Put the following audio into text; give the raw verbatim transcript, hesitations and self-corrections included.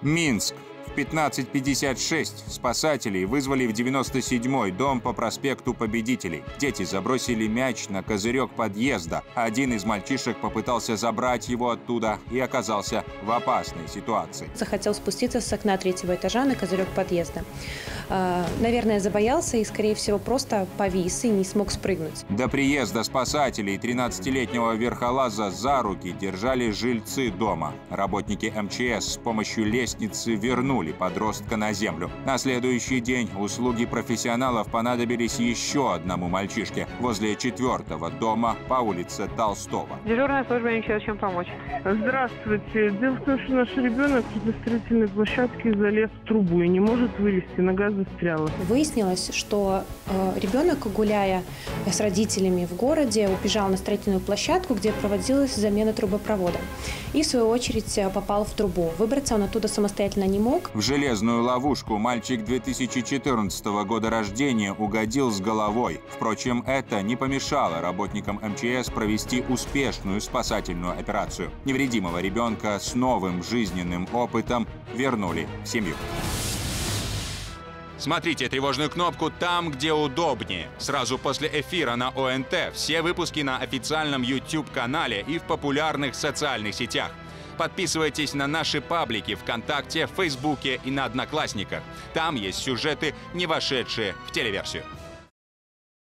Минск. В пятнадцать пятьдесят шесть спасателей вызвали в девяносто седьмой дом по проспекту Победителей. Дети забросили мяч на козырек подъезда. Один из мальчишек попытался забрать его оттуда и оказался в опасной ситуации. Захотел спуститься с окна третьего этажа на козырек подъезда. Наверное, забоялся и, скорее всего, просто повис и не смог спрыгнуть. До приезда спасателей тринадцатилетнего верхолаза за руки держали жильцы дома. Работники эм че эс с помощью лестницы вернули подростка на землю. На следующий день услуги профессионалов понадобились еще одному мальчишке возле четвертого дома по улице Толстого. Дежурная служба эм че эс, чем помочь? Здравствуйте. Дело в том, что наш ребенок на строительной площадке залез в трубу и не может вылезти, нога застряла. Выяснилось, что э, ребенок, гуляя с родителями в городе, убежал на строительную площадку, где проводилась замена трубопровода. И, в свою очередь, попал в трубу. Выбраться он оттуда самостоятельно не мог. В железную ловушку мальчик две тысячи четырнадцатого года рождения угодил с головой. Впрочем, это не помешало работникам эм че эс провести успешную спасательную операцию. Невредимого ребенка с новым жизненным опытом вернули в семью. Смотрите тревожную кнопку там, где удобнее. Сразу после эфира на о эн тэ все выпуски на официальном YouTube-канале и в популярных социальных сетях. Подписывайтесь на наши паблики ВКонтакте, в Фейсбуке и на Одноклассниках. Там есть сюжеты, не вошедшие в телеверсию.